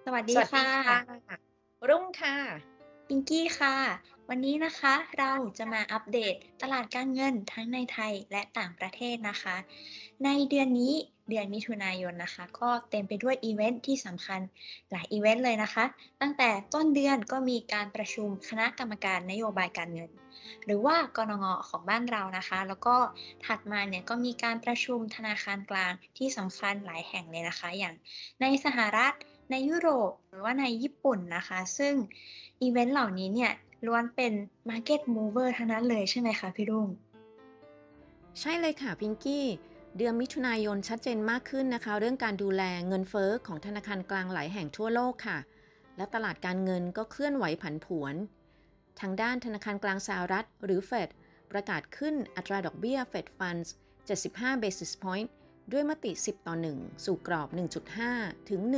สวัสสดีค่ะวัสดีค่ะรุ่งค่ะปิงกี้ค่ะวันนี้นะคะเราจะมาอัปเดตตลาดการเงินทั้งในไทยและต่างประเทศนะคะในเดือนนี้เดือนมิถุนายนนะคะก็เต็มไปด้วยอีเวนต์ที่สำคัญหลายอีเวนต์เลยนะคะตั้งแต่ต้นเดือนก็มีการประชุมคณะกรรมการนโยบายการเงินหรือว่ากนงของบ้านเรานะคะแล้วก็ถัดมาเนี่ยก็มีการประชุมธนาคารกลางที่สำคัญหลายแห่งเลยนะคะอย่างในสหรัฐ ในยุโรปหรือว่าในญี่ปุ่นนะคะซึ่งอีเวนต์เหล่านี้เนี่ยล้วนเป็น Market Mover ทั้งนั้นเลยใช่ไหมคะพี่รุ่งใช่เลยค่ะพิงกี้เดือนมิถุนายนชัดเจนมากขึ้นนะคะเรื่องการดูแลเงินเฟ้อของธนาคารกลางหลายแห่งทั่วโลกค่ะและตลาดการเงินก็เคลื่อนไหวผันผวนทางด้านธนาคารกลางสหรัฐหรือเฟดประกาศขึ้นอัตราดอกเบี้ย Fed Funds 75 basis point ด้วยมติ10 ต่อ 1สู่กรอบ 1.5 ถึง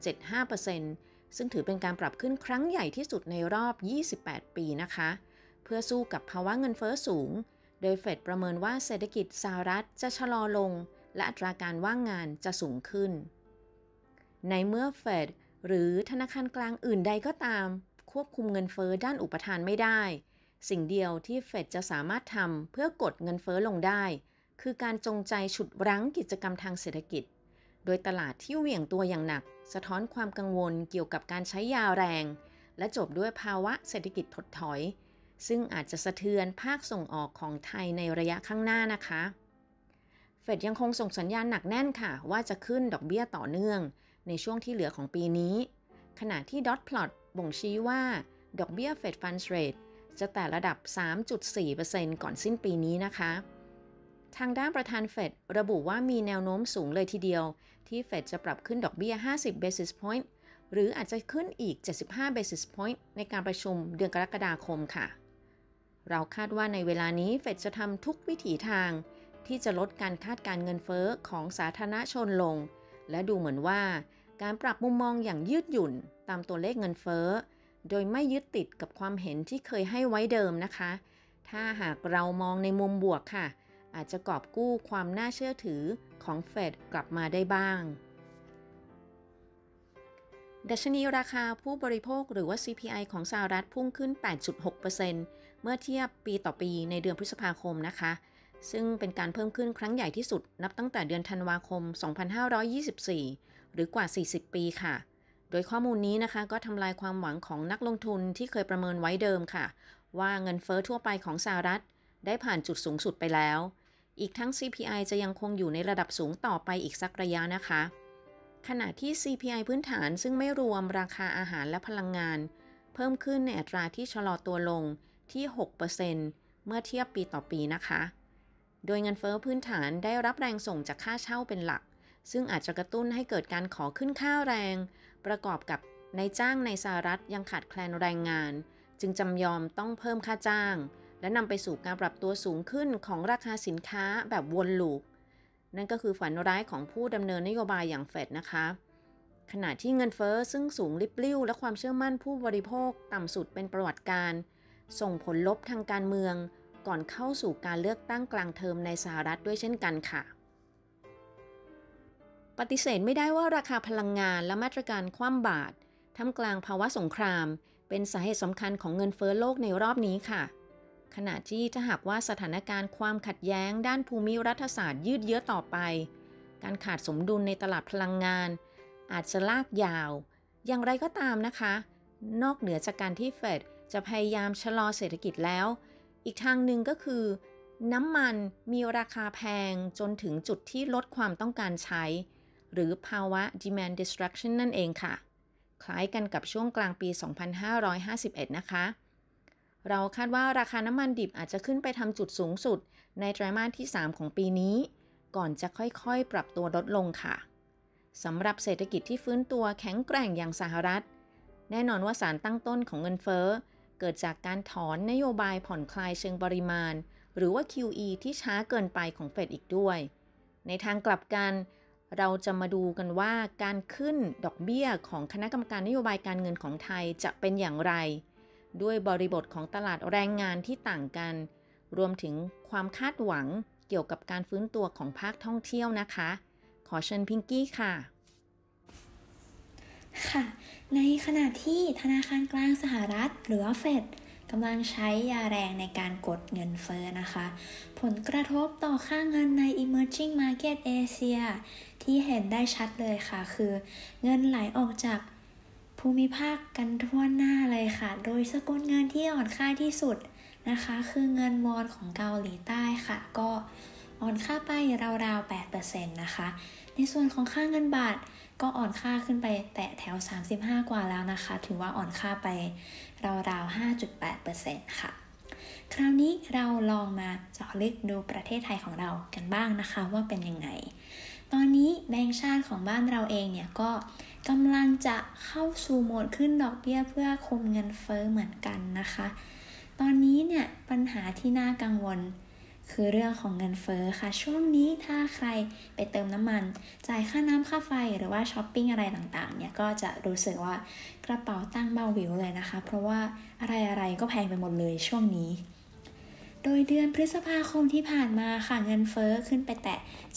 1.75%ซึ่งถือเป็นการปรับขึ้นครั้งใหญ่ที่สุดในรอบ 28 ปีนะคะเพื่อสู้กับภาวะเงินเฟ้อสูง โดยเฟดประเมินว่าเศรษฐกิจสหรัฐจะชะลอลงและอัตราการว่างงานจะสูงขึ้น ในเมื่อเฟดหรือธนาคารกลางอื่นใดก็ตามควบคุมเงินเฟ้อด้านอุปทานไม่ได้ สิ่งเดียวที่เฟดจะสามารถทำเพื่อกดเงินเฟ้อลงได้คือการจงใจฉุดรั้งกิจกรรมทางเศรษฐกิจ โดยตลาดที่เหวี่ยงตัวอย่างหนักสะท้อนความกังวลเกี่ยวกับการใช้ยาแรง และจบด้วยภาวะเศรษฐกิจถดถอย ซึ่งอาจจะสะเทือนภาคส่งออกของไทยในระยะข้างหน้านะคะเฟดยังคงส่งสัญญาณหนักแน่นค่ะว่าจะขึ้นดอกเบี้ยต่อเนื่องในช่วงที่เหลือของปีนี้ขณะที่ Dot Plot บ่งชี้ว่าดอกเบี้ย Fed Funds Rate จะแตะระดับ 3.4% ก่อนสิ้นปีนี้นะคะทางด้านประธานเฟดระบุว่ามีแนวโน้มสูงเลยทีเดียวที่เฟดจะปรับขึ้นดอกเบี้ย50 basis point หรืออาจจะขึ้นอีก75 basis point ในการประชุมเดือนกรกฎาคมค่ะ เราคาดว่าในเวลานี้เฟดจะทำทุกวิถีทางที่จะลดการคาดการเงินเฟ้อของสาธารณชนลง และดูเหมือนว่าการปรับมุมมองอย่างยืดหยุ่นตามตัวเลขเงินเฟ้อโดยไม่ยึดติดกับความเห็นที่เคยให้ไว้เดิมนะคะ ถ้าหากเรามองในมุมบวกค่ะ อาจจะกอบกู้ความน่าเชื่อถือของเฟดกลับมาได้บ้าง ดัชนีราคาผู้บริโภคหรือว่า CPI ของสหรัฐพุ่งขึ้น 8.6% เมื่อเทียบปีต่อปีในเดือนพฤษภาคมนะคะ ซึ่งเป็นการเพิ่มขึ้นครั้งใหญ่ที่สุดนับตั้งแต่เดือนธันวาคม 2524 หรือกว่า 40 ปีค่ะ โดยข้อมูลนี้นะคะก็ทำลายความหวังของนักลงทุนที่เคยประเมินไว้เดิมค่ะ ว่าเงินเฟ้อทั่วไปของสหรัฐได้ผ่านจุดสูงสุดไปแล้ว อีกทั้ง CPI จะยังคงอยู่ในระดับสูงต่อไปอีกสักระยะนะคะ ขณะที่ CPI พื้นฐานซึ่งไม่รวมราคาอาหารและพลังงานเพิ่มขึ้นในอัตราที่ชะลอตัวลงที่ 6% เมื่อเทียบปีต่อปีนะคะ โดยเงินเฟ้อพื้นฐานได้รับแรงส่งจากค่าเช่าเป็นหลัก ซึ่งอาจจะกระตุ้นให้เกิดการขอขึ้นค่าแรง ประกอบกับนายจ้างในสหรัฐยังขาดแคลนแรงงาน จึงจำยอมต้องเพิ่มค่าจ้าง และนำไปสู่การปรับตัวสูงขึ้นของราคาสินค้าแบบวนลูป นั่นก็คือฝันร้ายของผู้ดำเนินนโยบายอย่างเฟดนะคะขณะที่เงินเฟ้อซึ่งสูงลิบลิ่วและความเชื่อมั่นผู้บริโภคต่ำสุดเป็นประวัติการส่งผลลบทางการเมืองก่อนเข้าสู่การเลือกตั้งกลางเทอมในสหรัฐด้วยเช่นกันค่ะปฏิเสธไม่ได้ว่าราคาพลังงานและมาตรการคว่ำบาตรท่ามกลางภาวะสงครามเป็นสาเหตุสำคัญของเงินเฟ้อโลกในรอบนี้ค่ะ ขณะที่ถ้าหากว่าสถานการณ์ความขัดแย้งด้านภูมิรัฐศาสตร์ยืดเยื้อต่อไป การขาดสมดุลในตลาดพลังงานอาจจะลากยาว อย่างไรก็ตามนะคะ นอกเหนือจากการที่เฟดจะพยายามชะลอเศรษฐกิจแล้ว อีกทางหนึ่งก็คือน้ำมันมีราคาแพงจนถึงจุดที่ลดความต้องการใช้ หรือภาวะ demand destruction นั่นเองค่ะ คล้ายกันกับช่วงกลางปี 2551 นะคะ เราคาดว่าราคาน้ำมันดิบอาจจะขึ้นไปทำจุดสูงสุดในไตรมาสที่ 3 ของปีนี้ ก่อนจะค่อยๆ ปรับตัวลดลงค่ะ สำหรับเศรษฐกิจที่ฟื้นตัวแข็งแกร่งอย่างสหรัฐ แน่นอนว่าสารตั้งต้นของเงินเฟ้อเกิดจากการถอนนโยบายผ่อนคลายเชิงปริมาณ หรือว่า QE ที่ช้าเกินไปของเฟดอีกด้วย ในทางกลับกัน เราจะมาดูกันว่าการขึ้นดอกเบี้ยของคณะกรรมการนโยบายการเงินของไทยจะเป็นอย่างไร ด้วยบริบทของตลาดแรงงานที่ต่างกัน รวมถึงความคาดหวังเกี่ยวกับการฟื้นตัวของภาคท่องเที่ยวนะคะ ขอเชิญพิงกี้ค่ะค่ะในขณะที่ธนาคารกลางสหรัฐหรือว่าเฟดกำลังใช้ยาแรงในการกดเงินเฟ้อนะคะผลกระทบต่อค่าเงินใน Emerging Market เอเชียที่เห็นได้ชัดเลยค่ะคือเงินไหลออกจากภูมิภาคกันทั่วหน้าเลยค่ะโดยสกุลเงินที่อ่อนค่าที่สุดนะคะคือเงินวอนของเกาหลีใต้ค่ะก็อ่อนค่าไปราวๆ 8% นะคะในส่วนของค่าเงินบาทก็อ่อนค่าขึ้นไปแตะแถว35กว่าแล้วนะคะถือว่าอ่อนค่าไปราวๆ 5.8% ค่ะคราวนี้เราลองมาเจาะลึกดูประเทศไทยของเรากันบ้างนะคะว่าเป็นยังไงตอนนี้แบงก์ชาติของบ้านเราเองเนี่ยก็กำลังจะเข้าสู่โหมดขึ้นดอกเบี้ยเพื่อคุมเงินเฟ้อเหมือนกันนะคะตอนนี้เนี่ยปัญหาที่น่ากังวลคือเรื่องของเงินเฟ้อค่ะช่วงนี้ถ้าใครไปเติมน้ำมันจ่ายค่าน้ำค่าไฟหรือว่าช้อปปิ้งอะไรต่างๆเนี่ยก็จะรู้สึกว่ากระเป๋าตั้งเบาหวิวเลยนะคะเพราะว่าอะไรๆก็แพงไปหมดเลยช่วงนี้โดยเดือนพฤษภาคมที่ผ่านมาค่ะเงินเฟ้อขึ้นไปแตะ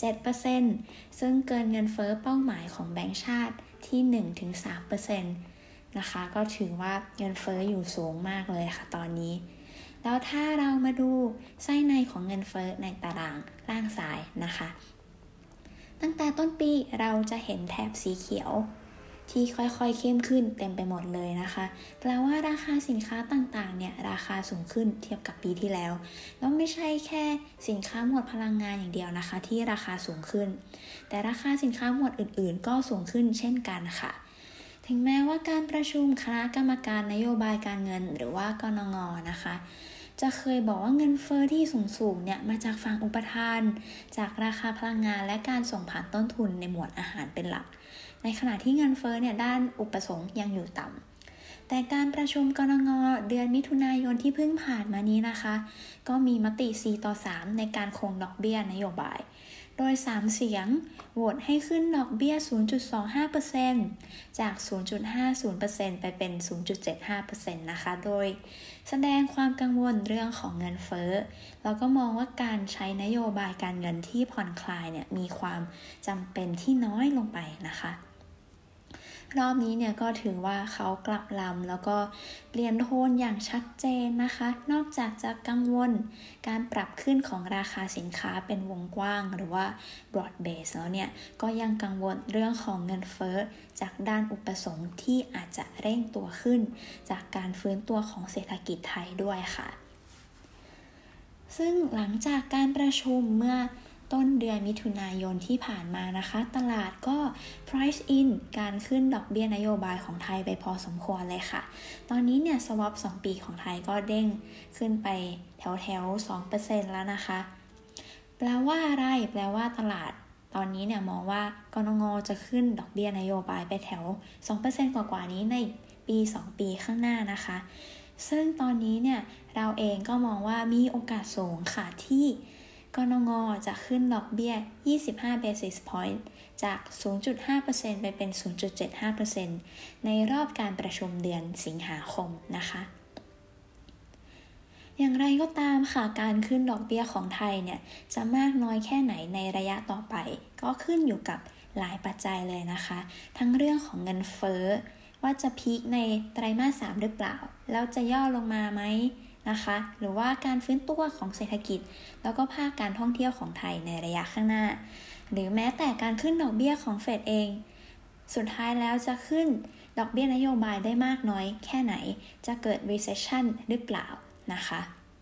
7% ซึ่งเกินเงินเฟ้อเป้าหมายของแบงก์ชาติที่ 1-3% นะคะก็ถือว่าเงินเฟ้ออยู่สูงมากเลยค่ะตอนนี้แล้วถ้าเรามาดูไส้ในของเงินเฟ้อในตารางล่างซ้ายนะคะตั้งแต่ต้นปีเราจะเห็นแถบสีเขียวที่ค่อยๆเข้มขึ้นเต็มไปหมดเลยนะคะแปลว่าราคาสินค้าต่างๆเนี่ยราคาสูงขึ้นเทียบกับปีที่แล้วแล้วไม่ใช่แค่สินค้าหมวดพลังงานอย่างเดียวนะคะที่ราคาสูงขึ้นแต่ราคาสินค้าหมวดอื่นๆก็สูงขึ้นเช่นกันค่ะถึงแม้ว่าการประชุมคณะกรรมการนโยบายการเงินหรือว่ากนง.นะคะจะเคยบอกว่าเงินเฟ้อที่สูงเนี่ยมาจากฝั่งอุปทานจากราคาพลังงานและการส่งผ่านต้นทุนในหมวดอาหารเป็นหลักในขณะที่เงินเฟ้อเนี่ยด้านอุปสงค์ยังอยู่ต่ำแต่การประชุมกนง.เดือนมิถุนายนที่เพิ่งผ่านมานี้นะคะก็มีมติ4-3ในการคงดอกเบี้ยนโยบายโดย3เสียงโหวตให้ขึ้นดอกเบี้ย 0.25% จาก 0.50% ไปเป็น 0.75% นะคะโดยแสดงความกังวลเรื่องของเงินเฟ้อแล้วก็มองว่าการใช้นโยบายการเงินที่ผ่อนคลายเนี่ยมีความจำเป็นที่น้อยลงไปนะคะรอบนี้เนี่ยก็ถือว่าเขากลับลำแล้วก็เปลี่ยนโทนอย่างชัดเจนนะคะนอกจากจะกังวลการปรับขึ้นของราคาสินค้าเป็นวงกว้างหรือว่า broad base แล้วเนี่ยก็ยังกังวลเรื่องของเงินเฟ้อจากด้านอุปสงค์ที่อาจจะเร่งตัวขึ้นจากการฟื้นตัวของเศรษฐกิจไทยด้วยค่ะซึ่งหลังจากการประชุมเมื่อต้นเดือนมิถุนายนที่ผ่านมานะคะตลาดก็ price in การขึ้นดอกเบี้ยนโยบายของไทยไปพอสมควรเลยค่ะตอนนี้เนี่ย swap 2 ปีของไทยก็เด้งขึ้นไปแถว 2% แล้วนะคะแปลว่าอะไรแปลว่าตลาดตอนนี้เนี่ยมองว่ากนง.จะขึ้นดอกเบี้ยนโยบายไปแถว 2% กว่านี้ในปี 2 ปีข้างหน้านะคะซึ่งตอนนี้เนี่ยเราเองก็มองว่ามีโอกาสสูงค่ะที่กนง.จะขึ้นดอกเบี้ย25 basis point จาก 0.5% ไปเป็น 0.75% ในรอบการประชุมเดือนสิงหาคมนะคะอย่างไรก็ตามค่ะการขึ้นดอกเบี้ยของไทยเนี่ยจะมากน้อยแค่ไหนในระยะต่อไปก็ขึ้นอยู่กับหลายปัจจัยเลยนะคะทั้งเรื่องของเงินเฟ้อว่าจะพีคในไตรมาส 3หรือเปล่าแล้วจะย่อลงมาไหมนะคะหรือว่าการฟื้นตัวของเศรษฐกิจแล้วก็ภาคการท่องเที่ยวของไทยในระยะข้างหน้าหรือแม้แต่การขึ้นดอกเบี้ยของเฟดเองสุดท้ายแล้วจะขึ้นดอกเบี้ยนโยบายได้มากน้อยแค่ไหนจะเกิด recession หรือเปล่านะคะ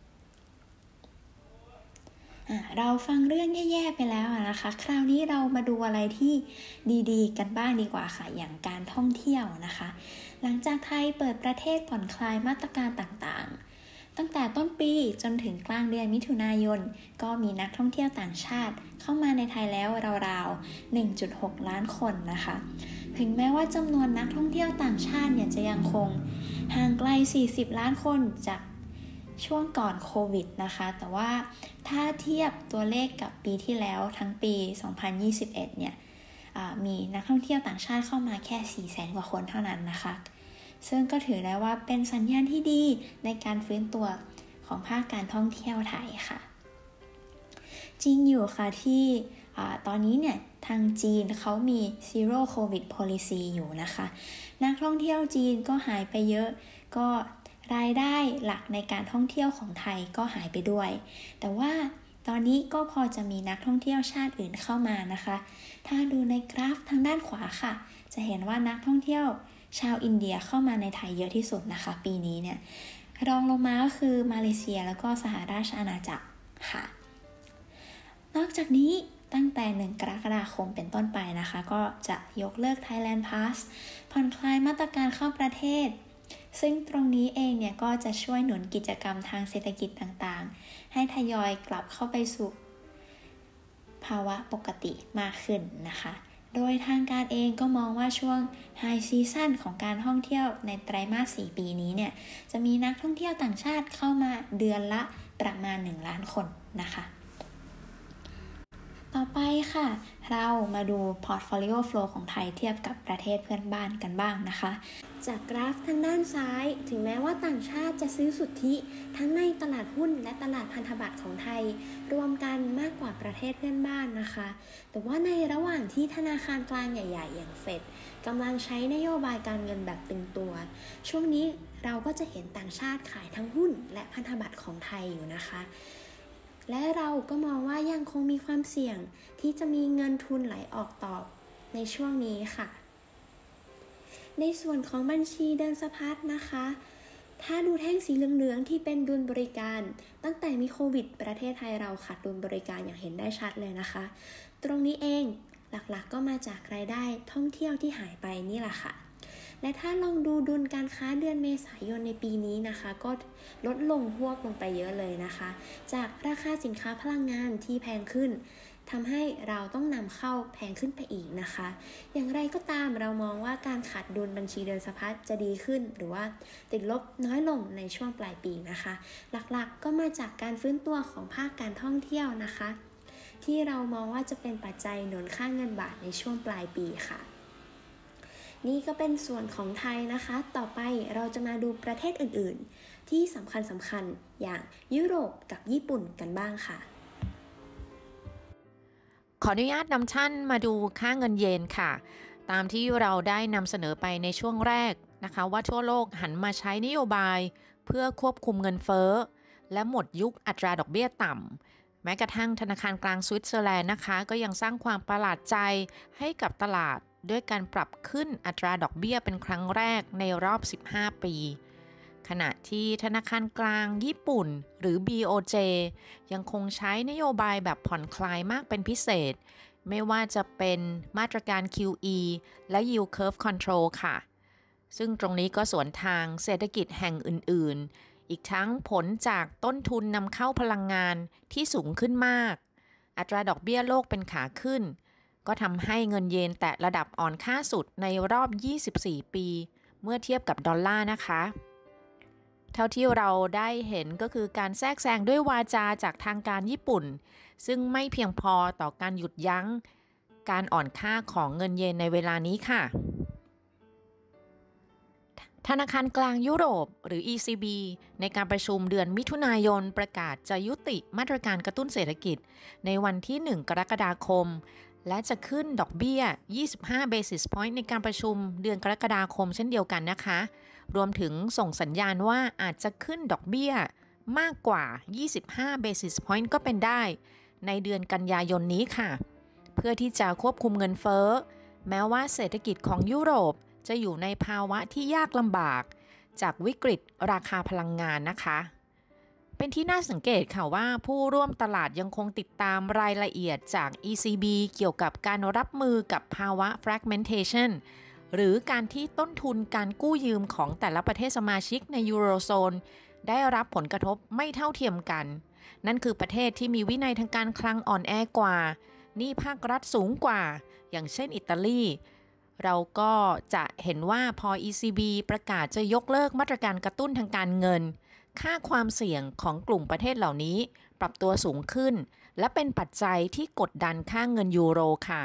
เราฟังเรื่องแย่ๆไปแล้วนะคะคราวนี้เรามาดูอะไรที่ดีๆกันบ้างดีกว่าค่ะอย่างการท่องเที่ยวนะคะหลังจากไทยเปิดประเทศผ่อนคลายมาตรการต่างๆตั้งแต่ต้นปีจนถึงกลางเดือนมิถุนายนก็มีนักท่องเที่ยวต่างชาติเข้ามาในไทยแล้วราวๆ 1.6 ล้านคนนะคะถึงแม้ว่าจำนวนนักท่องเที่ยวต่างชาติเนี่ยจะยังคงห่างไกล40 ล้านคนจากช่วงก่อนโควิดนะคะแต่ว่าถ้าเทียบตัวเลขกับปีที่แล้วทั้งปี 2021 เนี่ยมีนักท่องเที่ยวต่างชาติเข้ามาแค่ 400,000 กว่าคนเท่านั้นนะคะซึ่งก็ถือได้ว่าเป็นสัญญาณที่ดีในการฟื้นตัวของภาคการท่องเที่ยวไทยค่ะจริงอยู่ค่ะที่ตอนนี้เนี่ยทางจีนเขามี Zero COVID Policy อยู่นะคะนักท่องเที่ยวจีนก็หายไปเยอะก็รายได้หลักในการท่องเที่ยวของไทยก็หายไปด้วยแต่ว่าตอนนี้ก็พอจะมีนักท่องเที่ยวชาติอื่นเข้ามานะคะถ้าดูในกราฟทางด้านขวาค่ะจะเห็นว่านักท่องเที่ยวชาวอินเดียเข้ามาในไทยเยอะที่สุดนะคะปีนี้เนี่ยรองลงมาก็คือมาเลเซียแล้วก็สหราชอาณาจักรค่ะนอกจากนี้ตั้งแต่1 กรกฎาคมเป็นต้นไปนะคะก็จะยกเลิก Thailand Pass ผ่อนคลายมาตรการเข้าประเทศซึ่งตรงนี้เองเนี่ยก็จะช่วยหนุนกิจกรรมทางเศรษฐกิจต่างๆให้ทยอยกลับเข้าไปสู่ภาวะปกติมากขึ้นนะคะโดยทางการเองก็มองว่าช่วง High Season ของการท่องเที่ยวในไตรมาส 4 ปีนี้เนี่ยจะมีนักท่องเที่ยวต่างชาติเข้ามาเดือนละประมาณ 1 ล้านคนนะคะต่อไปค่ะเรามาดู Portfolio Flow ของไทยเทียบกับประเทศเพื่อนบ้านกันบ้างนะคะจากกราฟทางด้านซ้ายถึงแม้ว่าต่างชาติจะซื้อสุทธิทั้งในตลาดหุ้นและตลาดพันธบัตรของไทยรวมกันมากกว่าประเทศเพื่อนบ้านนะคะแต่ว่าในระหว่างที่ธนาคารกลางใหญ่ๆอย่างเฟดกำลังใช้นโยบายการเงินแบบตึงตัวช่วงนี้เราก็จะเห็นต่างชาติขายทั้งหุ้นและพันธบัตรของไทยอยู่นะคะและเราก็มองว่ายังคงมีความเสี่ยงที่จะมีเงินทุนไหลออกต่อในช่วงนี้ค่ะในส่วนของบัญชีเดินสะพัดนะคะถ้าดูแท่งสีเหลืองๆที่เป็นดุลบริการตั้งแต่มีโควิดประเทศไทยเราขาดดุลบริการอย่างเห็นได้ชัดเลยนะคะตรงนี้เองหลักๆก็มาจากรายได้ท่องเที่ยวที่หายไปนี่แหละค่ะและถ้าลองดูดุลการค้าเดือนเมษายนในปีนี้นะคะก็ลดลงหวบลงไปเยอะเลยนะคะจากราคาสินค้าพลังงานที่แพงขึ้นทำให้เราต้องนำเข้าแพงขึ้นไปอีกนะคะอย่างไรก็ตามเรามองว่าการขาดดุลบัญชีเดินสะพัดจะดีขึ้นหรือว่าติดลบน้อยลงในช่วงปลายปีนะคะหลักๆก็มาจากการฟื้นตัวของภาคการท่องเที่ยวนะคะที่เรามองว่าจะเป็นปัจจัยหนุนค่าเงินบาทในช่วงปลายปีค่ะนี่ก็เป็นส่วนของไทยนะคะต่อไปเราจะมาดูประเทศอื่นๆที่สำคัญอย่างยุโรปกับญี่ปุ่นกันบ้างค่ะขออนุญาตนำท่านมาดูค่าเงินเยนค่ะตามที่เราได้นำเสนอไปในช่วงแรกนะคะว่าทั่วโลกหันมาใช้นโยบายเพื่อควบคุมเงินเฟ้อและหมดยุคอัตราดอกเบี้ยต่ำแม้กระทั่งธนาคารกลางสวิตเซอร์แลนด์นะคะก็ยังสร้างความประหลาดใจให้กับตลาดด้วยการปรับขึ้นอัตราดอกเบี้ยเป็นครั้งแรกในรอบ 15 ปีขณะที่ธนาคารกลางญี่ปุ่นหรือ BOJ ยังคงใช้นโยบายแบบผ่อนคลายมากเป็นพิเศษไม่ว่าจะเป็นมาตรการ QE และ Yield Curve Control ค่ะซึ่งตรงนี้ก็สวนทางเศรษฐกิจแห่งอื่นๆอีกทั้งผลจากต้นทุนนำเข้าพลังงานที่สูงขึ้นมากอัตราดอกเบี้ยโลกเป็นขาขึ้นก็ทำให้เงินเยนแตะระดับอ่อนค่าสุดในรอบ 24 ปีเมื่อเทียบกับดอลลาร์นะคะเท่าที่เราได้เห็นก็คือการแทรกแซงด้วยวาจาจากทางการญี่ปุ่นซึ่งไม่เพียงพอต่อการหยุดยั้งการอ่อนค่าของเงินเยนในเวลานี้ค่ะธนาคารกลางยุโรปหรือ ECB ในการประชุมเดือนมิถุนายนประกาศจะยุติมาตรการกระตุ้นเศรษฐกิจในวันที่ 1 กรกฎาคมและจะขึ้นดอกเบี้ย 25 basis point ในการประชุมเดือนกรกฎาคมเช่นเดียวกันนะคะรวมถึงส่งสัญญาณว่าอาจจะขึ้นดอกเบี้ยมากกว่า 25 basis point ก็เป็นได้ในเดือนกันยายนนี้ค่ะเพื่อที่จะควบคุมเงินเฟ้อแม้ว่าเศรษฐกิจของยุโรปจะอยู่ในภาวะที่ยากลำบากจากวิกฤตราคาพลังงานนะคะเป็นที่น่าสังเกตค่ะว่าผู้ร่วมตลาดยังคงติดตามรายละเอียดจาก ECB เกี่ยวกับการรับมือกับภาวะ fragmentation หรือการที่ต้นทุนการกู้ยืมของแต่ละประเทศสมาชิกในยูโรโซนได้รับผลกระทบไม่เท่าเทียมกันนั่นคือประเทศที่มีวินัยทางการคลังอ่อนแอกว่าหนี้ภาครัฐสูงกว่าอย่างเช่นอิตาลีเราก็จะเห็นว่าพอ ECB ประกาศจะยกเลิกมาตรการกระตุ้นทางการเงินค่าความเสี่ยงของกลุ่มประเทศเหล่านี้ปรับตัวสูงขึ้นและเป็นปัจจัยที่กดดันค่าเงินยูโรค่ะ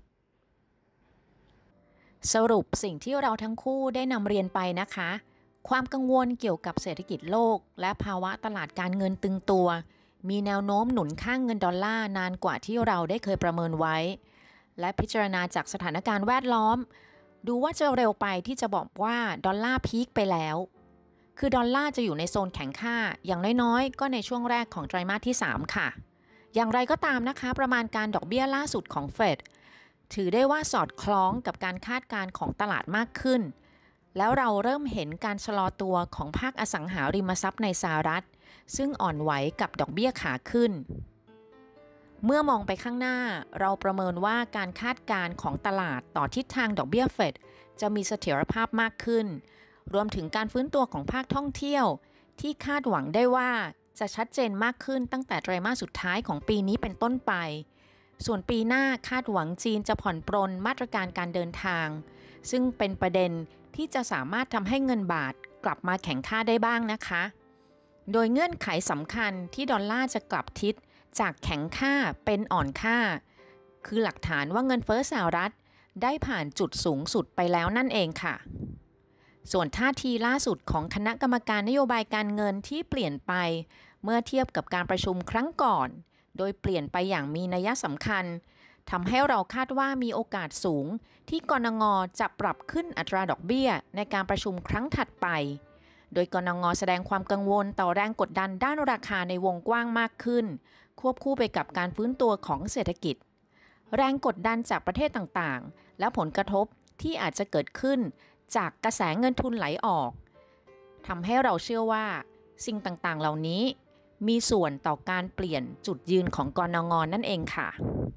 สรุปสิ่งที่เราทั้งคู่ได้นำเรียนไปนะคะความกังวลเกี่ยวกับเศรษฐกิจโลกและภาวะตลาดการเงินตึงตัวมีแนวโน้มหนุนค่างเงินดอลลาร์นานกว่าที่เราได้เคยประเมินไว้และพิจารณาจากสถานการณ์แวดล้อมดูว่าจะเร็วไปที่จะบอกว่าดอลลาร์พีคไปแล้วคือดอลลาร์จะอยู่ในโซนแข็งค่าอย่างน้อยๆก็ในช่วงแรกของไตรมาสที่3ค่ะอย่างไรก็ตามนะคะประมาณการดอกเบี้ยล่าสุดของเฟดถือได้ว่าสอดคล้องกับการคาดการณ์ของตลาดมากขึ้นแล้วเราเริ่มเห็นการชะลอตัวของภาคอสังหาริมทรัพย์ในสหรัฐซึ่งอ่อนไหวกับดอกเบี้ยขาขึ้นเมื่อมองไปข้างหน้าเราประเมินว่าการคาดการณ์ของตลาดต่อทิศทางดอกเบี้ยเฟดจะมีเสถียรภาพมากขึ้นรวมถึงการฟื้นตัวของภาคท่องเที่ยวที่คาดหวังได้ว่าจะชัดเจนมากขึ้นตั้งแต่ไตรมาสสุดท้ายของปีนี้เป็นต้นไปส่วนปีหน้าคาดหวังจีนจะผ่อนปรนมาตรการการเดินทางซึ่งเป็นประเด็นที่จะสามารถทำให้เงินบาทกลับมาแข็งค่าได้บ้างนะคะโดยเงื่อนไขสำคัญที่ดอลลาร์จะกลับทิศจากแข็งค่าเป็นอ่อนค่าคือหลักฐานว่าเงินเฟ้อสหรัฐได้ผ่านจุดสูงสุดไปแล้วนั่นเองค่ะส่วนท่าทีล่าสุดของคณะกรรมการนโยบายการเงินที่เปลี่ยนไปเมื่อเทียบกับการประชุมครั้งก่อนโดยเปลี่ยนไปอย่างมีนัยสำคัญทำให้เราคาดว่ามีโอกาสสูงที่กนง.จะปรับขึ้นอัตราดอกเบี้ยในการประชุมครั้งถัดไปโดยกนง.แสดงความกังวลต่อแรงกดดันด้านราคาในวงกว้างมากขึ้นควบคู่ไปกับการฟื้นตัวของเศรษฐกิจแรงกดดันจากประเทศต่างๆและผลกระทบที่อาจจะเกิดขึ้นจากกระแสเงินทุนไหลออกทำให้เราเชื่อว่าสิ่งต่างๆเหล่านี้มีส่วนต่อการเปลี่ยนจุดยืนของกนง.นั่นเองค่ะ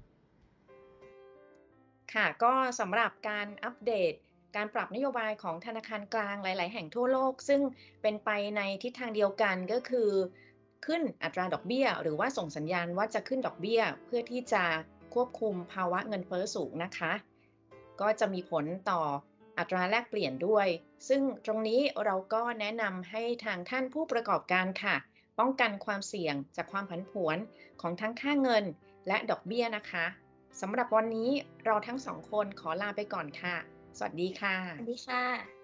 ค่ะก็สำหรับการอัปเดตการปรับนโยบายของธนาคารกลางหลายๆแห่งทั่วโลกซึ่งเป็นไปในทิศทางเดียวกันก็คือขึ้นอัตราดอกเบี้ยหรือว่าส่งสัญญาณว่าจะขึ้นดอกเบี้ยเพื่อที่จะควบคุมภาวะเงินเฟ้อสูงนะคะก็จะมีผลต่ออัตราแลกเปลี่ยนด้วยซึ่งตรงนี้เราก็แนะนำให้ทางท่านผู้ประกอบการค่ะป้องกันความเสี่ยงจากความผันผวนของทั้งค่าเงินและดอกเบี้ยนะคะสำหรับวันนี้เราทั้งสองคนขอลาไปก่อนค่ะ สวัสดีค่ะสวัสดีค่ะ